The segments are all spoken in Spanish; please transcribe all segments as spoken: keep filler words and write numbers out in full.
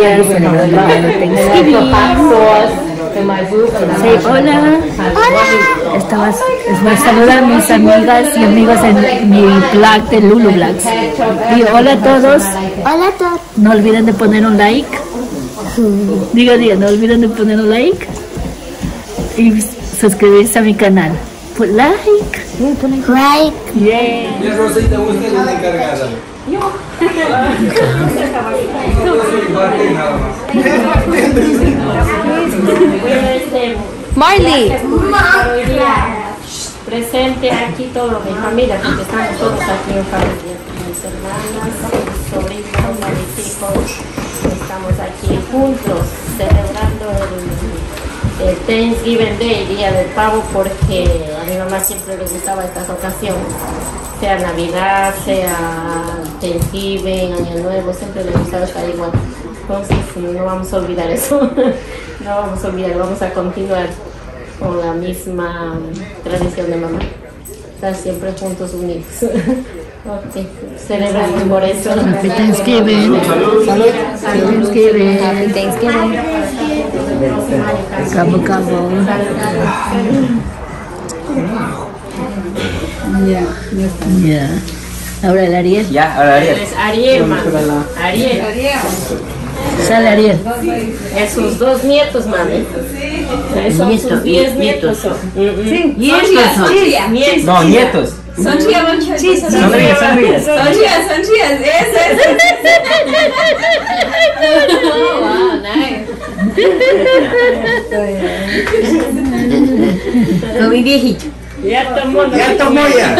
familia celebrando el Thanksgiving. Sí, hola. Hola. Estabas, les saludan a mis amigas y amigos en mi blog de Lulu Blogs. Y hola a todos. Hola a todos. No olviden de poner un like. Diga, diga, no olviden de poner un like. Y suscribirse a mi canal. Put like. Like. Yeah. Y Rosita, usted es la encargada. Yo. Marley. Presente aquí toda mi familia, porque estamos todos aquí en familia. Mis hermanas, mis sobrinos, mis hijos. Estamos aquí juntos celebrando el, el Thanksgiving Day, Día del Pavo, porque a mi mamá siempre le gustaba estas ocasiones. Sea Navidad, sea Thanksgiving, Año Nuevo, siempre le gustaba estar igual. Entonces no vamos a olvidar eso, no vamos a olvidar, vamos a continuar con la misma tradición de mamá. Estar siempre juntos, unidos. Ok, celebramos por eso. Happy Thanksgiving. Salud, salud. Happy Thanksgiving. Happy Thanksgiving. Cabo, cabo. Ya, ya está. Ya. Ahora el Ariel. Ya, ahora Ariel. Es Ariel, mami. Ariel. Sale Ariel. Es sus dos nietos, mami. Esos Nietos, sus diez nietos. nietos son. Mm, mm. Nietos son. Nietos. No, nietos. Son chías, son chías. Sonríe, sonríe. Son chías, son chías. Eso, eso. Oh, wow, nice. Con mi viejito. Ya tomó. Ya tomó ya.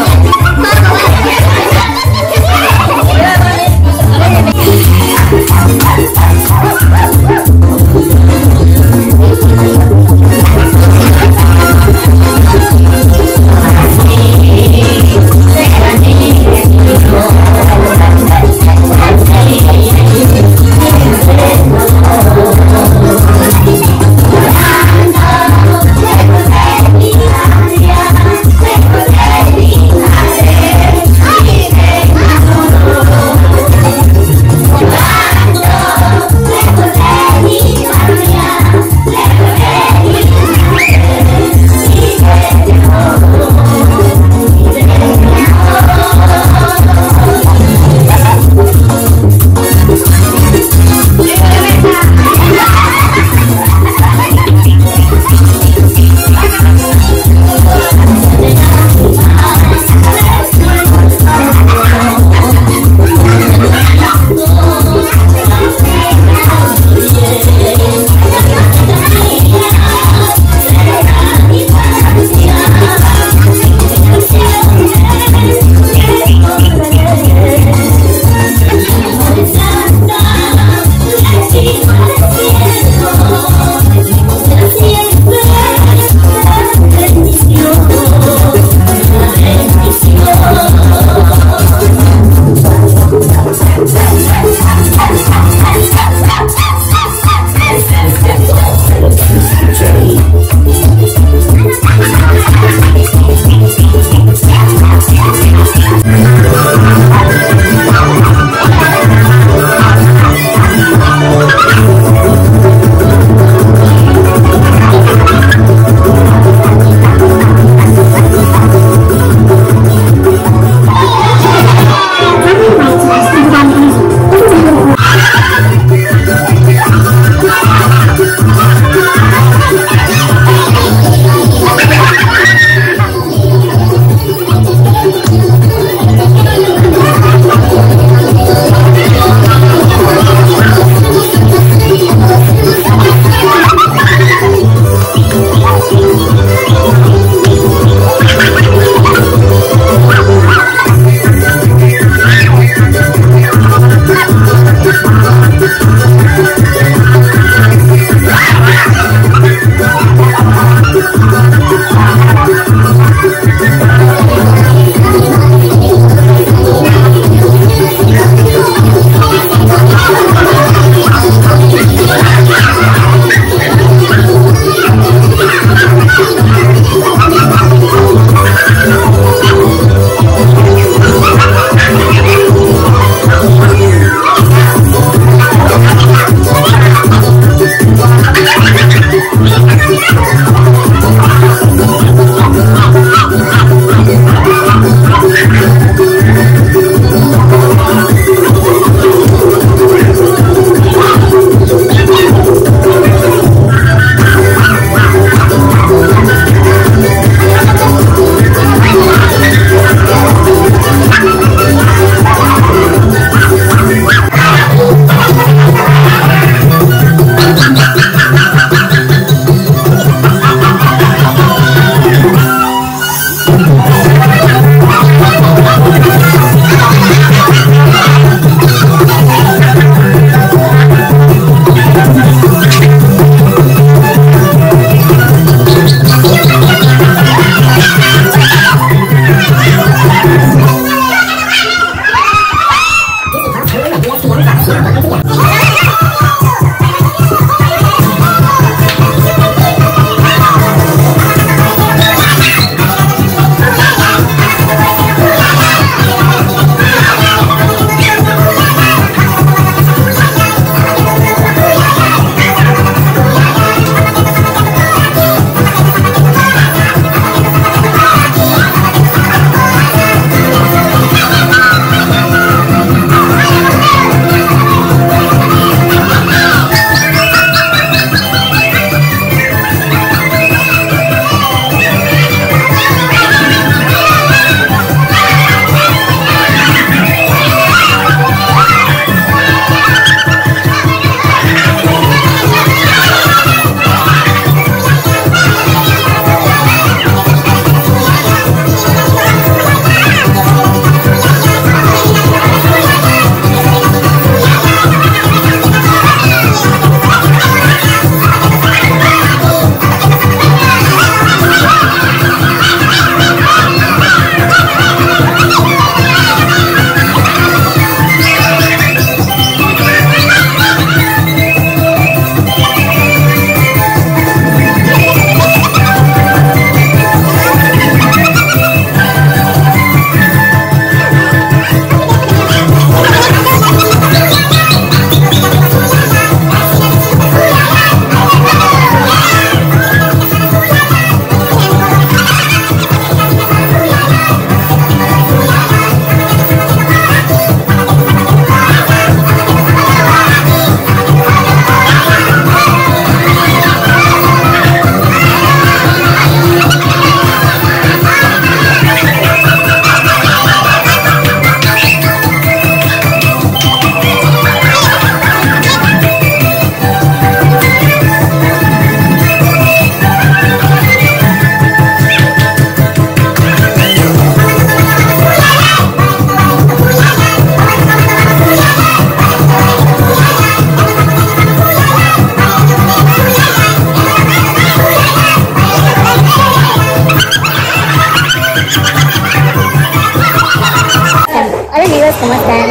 Oye,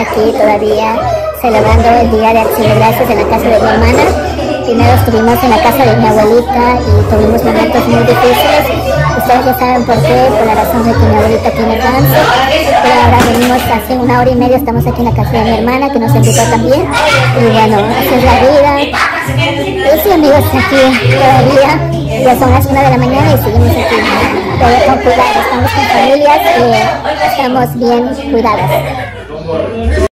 aquí todavía celebrando el Día de Acción de Gracias en la casa de mi hermana. Primero estuvimos en la casa de mi abuelita y tuvimos momentos muy difíciles. Ustedes ya saben por qué, por la razón de que mi abuelita tiene cáncer. Pero ahora venimos hace una hora y media, estamos aquí en la casa de mi hermana, que nos invitó también. Y bueno, así es la vida. Y sí, amigos, aquí todavía ya son las una de la mañana y seguimos aquí. Pero con cuidado, estamos con familias y estamos bien cuidadas.